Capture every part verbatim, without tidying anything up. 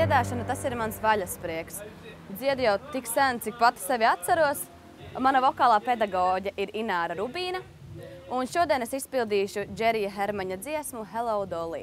dziedāšana, tas ir mans vaļasprieks. Dziedu jau tik sen, cik pati sevi atceros. Mana vokālā pedagoģe ir Ināra Rubīna, un šodien es izpildīšu Džerija Hermaņa dziesmu Hello Dolly.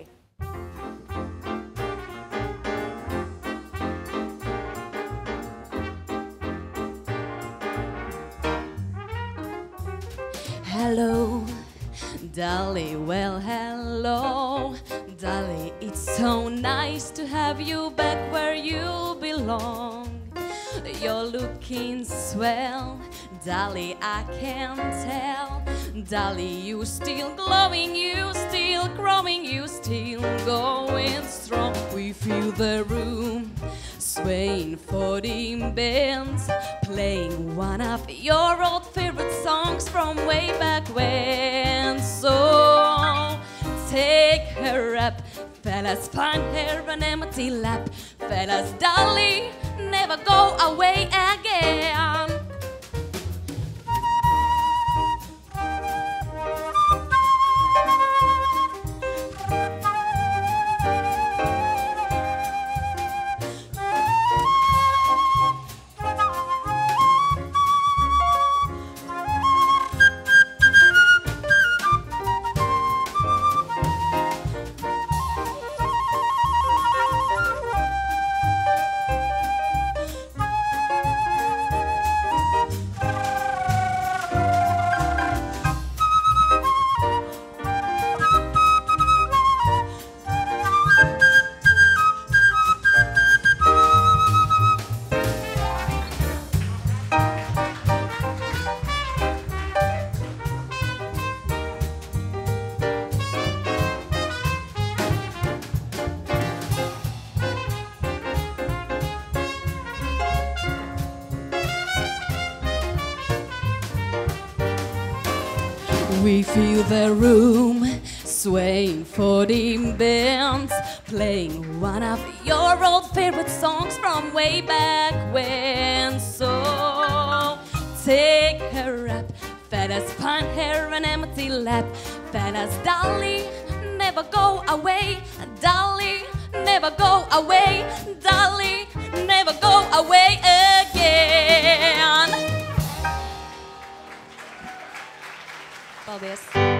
Hello, Dolly, well, hello, Dolly, it's so nice to have you back where you belong. You're looking swell, Dolly, I can tell. Dolly, you still glowing, you still growing, you still going strong. We feel the room swaying for the bands, playing one of your old favorite songs from way back when. So take her up, fellas, find her an empty lap. Fellas, Dolly, never go away again. We feel the room swaying for the bands, playing one of your old favorite songs from way back when. So take her up, fellas, find her an empty lap. Fellas, Dolly, never go away. Dolly, never go away. Dolly, never go away again. Paldies!